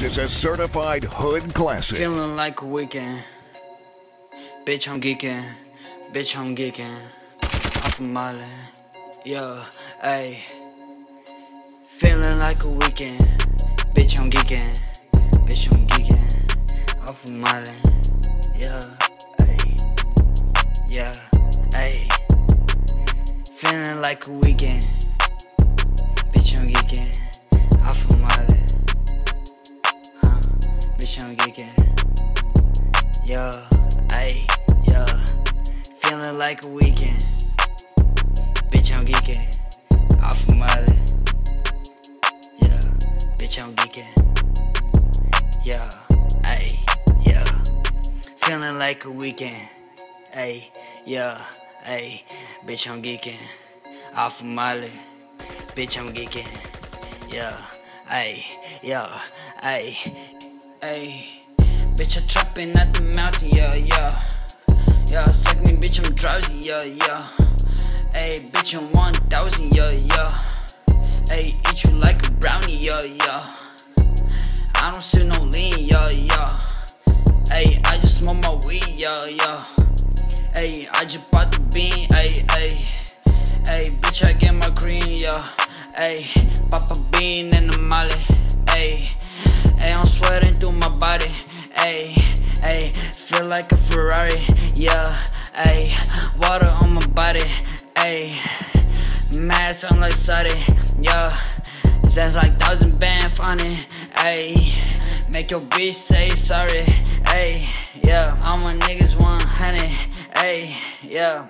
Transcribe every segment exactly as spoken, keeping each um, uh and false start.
is a certified hood classic. Feeling like a weekend. Bitch, I'm geeking. Bitch, I'm geeking. I'm from Mali. Yeah, ayy. Feeling like a weekend. Bitch, I'm geeking. Bitch, I'm geeking. I'm from Mali. Yeah, ayy. Yeah, ayy. Feeling like a weekend. Bitch, I'm geeking. I'm from Mali. Huh, bitch, I'm geeking. Yeah, ayy, yeah. Feeling like a weekend. Bitch, I'm geeking. I'm from Mali. Yeah, bitch, I'm geeking. Yeah, ayy, yeah. Feeling like a weekend. Ayy, yeah, ayy. Bitch, I'm geeking. I'm from Mali. Bitch, I'm geeking. Yeah, ayy, yeah, ayy, ayy. Bitch, I'm trapping at the mountain, yeah, yeah. Yeah, suck me, bitch, I'm drowsy, yeah, yeah. Ayy, bitch, I'm one thousand, yeah, yeah. Ayy, eat you like a brownie, yeah, yeah. I don't see no lean, yeah, yeah. Ayy, I just smoke my weed, yeah, yeah. Ayy, I just bought the bean, ayy, ayy. Ayy, bitch, I get my cream, yeah. Ayy, pop a bean in the Mali. Ayy, ayy, I'm sweating through my body. Ayy, ayy, feel like a Ferrari. Yeah, ayy, water on my body. Ayy, mask on like Saudi. Yeah, sounds like thousand band funny. Ayy, make your bitch say sorry. Ayy, yeah, all my niggas one hundred. Ayy, yeah.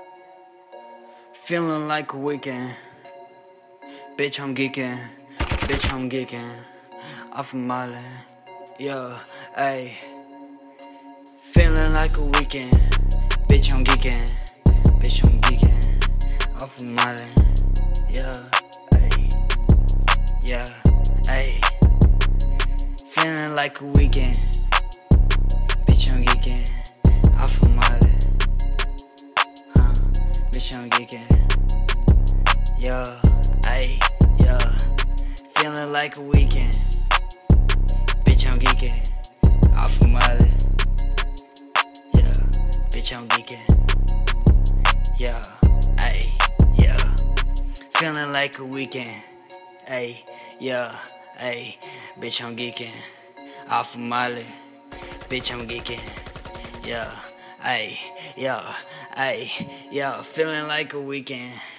Feeling like a weekend. Bitch, I'm geeking. Bitch, I'm geeking. I'm from Mali. Yeah, ayy. Feeling like a weekend. Bitch, I'm geeking. Bitch, I'm geeking. I'm from Mali. Yeah, ayy. Yeah, ayy. Feeling like a weekend. Bitch, I'm geeking. I'm from Mali. Huh, bitch, I'm geeking. Yeah, ayy, yeah. Feeling like a weekend. Bitch, I'm geeking. I'm from Mali. Yeah, bitch, I'm geeking. Yeah, ayy, yeah. Feeling like a weekend. Ayy, yeah, ayy. Bitch, I'm geeking. I'm from Mali. Bitch, I'm geeking. Yeah, ayy, yeah, ayy, yeah. Feeling like a weekend.